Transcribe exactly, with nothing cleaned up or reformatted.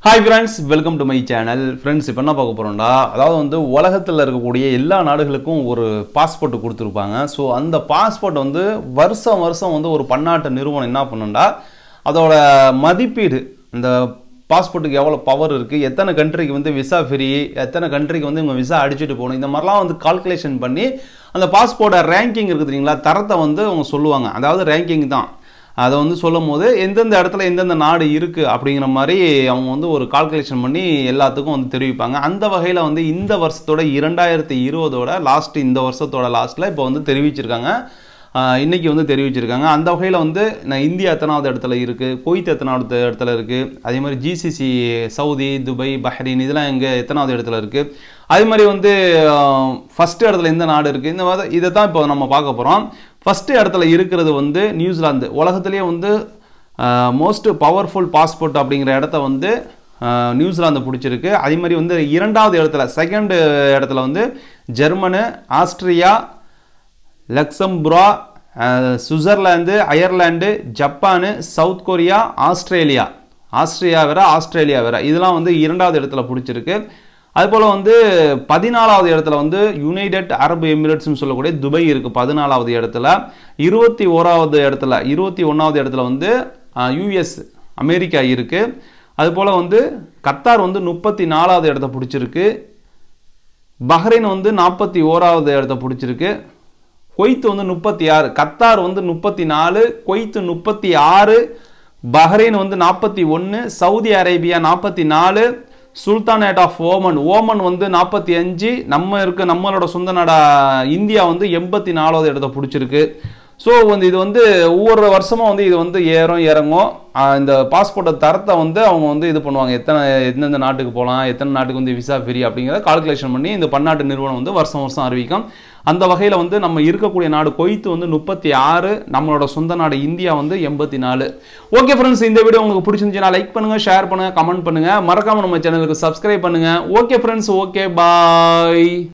Hi friends, welcome to my channel. Friends, இப்போ என்ன பார்க்க போறோம்டா அதாவது வந்து உலகத்துல இருக்கக்கூடிய எல்லா நாடுகளுக்கும் ஒரு பாஸ்போர்ட் கொடுத்திருப்பாங்க. சோ அந்த பாஸ்போர்ட் வந்து வருஷம் வருஷம் வந்து ஒரு பன்னாட்டு நிறுவனம் என்ன பண்ணும்டா அதோட மதிப்பீடு அந்த பாஸ்போர்ட்டுக்கு எவ்வளவு பவர் இருக்கு எத்தனை கண்ட்ரிக்கு வந்து விசா ஃப்ரீ எத்தனை கண்ட்ரிக்கு வந்து உங்க விசா அடிச்சிட்டு போணும் இந்த மாதிரிலாம் வந்து கால்குலேஷன் பண்ணி அந்த பாஸ்போர்ட்டோட ரேங்கிங் இருக்கு தெரியுங்களா தரத்தை வந்து அவங்க சொல்லுவாங்க. அதாவது ரேங்கிங் தான் அதை வந்து சொல்லும்போது எந்தெந்த இடத்துல எந்தெந்த நாடு இருக்கு அப்படிங்கிற மாதிரி அவங்க வந்து ஒரு கால்குலேஷன் பண்ணி எல்லாத்துக்கும் வந்து தெரிவிப்பாங்க. அந்த வகையில் வந்து இந்த வருஷத்தோட இரண்டாயிரத்தி இருபதோட லாஸ்ட் இந்த வருஷத்தோட லாஸ்ட்ல இப்போ வந்து தெரிவிச்சிருக்காங்க. இன்னைக்கு வந்து தெரிவிச்சிருக்காங்க. அந்த வகையில் வந்து நான் இந்தியா எத்தனாவது இடத்துல இருக்கு, குவைத் எத்தனாவது இடத்துல இருக்கு, அதே மாதிரி ஜிசிசி சவுதி துபாய் பஹ்ரைன் இதெல்லாம் எங்க எத்தனாவது இடத்துல இருக்கு, அதே மாதிரி வந்து ஃபர்ஸ்ட் இடத்துல எந்த நாடு இருக்கு, இந்த மாதிரி இதை தான் இப்போ நம்ம பார்க்க போறோம். ஃபர்ஸ்ட் இடத்துல இருக்கிறது வந்து நியூசிலாந்து. உலகத்திலேயே வந்து மோஸ்ட் பவர்ஃபுல் பாஸ்போர்ட் அப்படிங்கிற இடத்த வந்து நியூசிலாந்து பிடிச்சிருக்கு. அதே மாதிரி வந்து இரண்டாவது இடத்துல செகண்ட் இடத்துல வந்து Germany, Austria, Luxembourg, Switzerland, Ireland, Japan, South Korea, Australia Austria வேற ஆஸ்திரேலியா வேற இதெல்லாம் வந்து இரண்டாவது இடத்துல பிடிச்சிருக்கு. அதுபோல் வந்து பதினாலாவது இடத்துல வந்து யுனைடெட் அரபு எமிரேட்ஸ்னு சொல்லக்கூடிய துபாய் இருக்கு பதினாலாவது இடத்துல. இருபத்தி ஓராவது இடத்துல இருபத்தி ஒன்றாவது இடத்துல வந்து யூஎஸ் அமெரிக்கா இருக்கு. அதுபோல் வந்து கத்தார் வந்து முப்பத்தி நாலாவது இடத்த பிடிச்சிருக்கு. பஹ்ரைன் வந்து நாற்பத்தி ஓராவது இடத்த பிடிச்சிருக்கு. குவைத் வந்து முப்பத்தி ஆறு, கத்தார் வந்து முப்பத்தி நாலு, குவைத் முப்பத்தி ஆறு, பஹ்ரைன் வந்து நாற்பத்தி ஒன்று, சவுதி அரேபியா நாற்பத்தி நாலு, சுல்தானேட் ஆஃப் ஓமன் ஓமன் வந்து நாற்பத்தி அஞ்சு, நம்ம இருக்க நம்மளோட சொந்த நாடா இந்தியா வந்து எண்பத்தி நாலாவது இடத்த பிடிச்சிருக்கு. ஸோ வந்து இது வந்து ஒவ்வொரு வருஷமும் வந்து இது வந்து ஏறும் இறங்கும். இந்த பாஸ்போர்ட்டை தரத்தை வந்து அவங்க வந்து இது பண்ணுவாங்க, எத்தனை எந்தெந்த நாட்டுக்கு போகலாம், எத்தனை நாட்டுக்கு வந்து விசா ஃப்ரீ அப்படிங்கிறத கால்குலேஷன் பண்ணி இந்த பன்னாட்டு நிறுவனம் வந்து வருஷம் வருஷம் அறிவிக்கும். அந்த வகையில் வந்து நம்ம இருக்கக்கூடிய நாடு குவைத் வந்து முப்பத்தி ஆறு, நம்மளோட சொந்த நாடு இந்தியா வந்து எண்பத்தி நாலு. ஓகே ஃப்ரெண்ட்ஸ், இந்த வீடியோ உங்களுக்கு பிடிச்சிருந்துச்சுன்னா லைக் பண்ணுங்க, ஷேர் பண்ணுங்க, கமெண்ட் பண்ணுங்க, மறக்காம நம்ம சேனலுக்கு சப்ஸ்கிரைப் பண்ணுங்க. ஓகே ஃப்ரெண்ட்ஸ், ஓகே பாய்.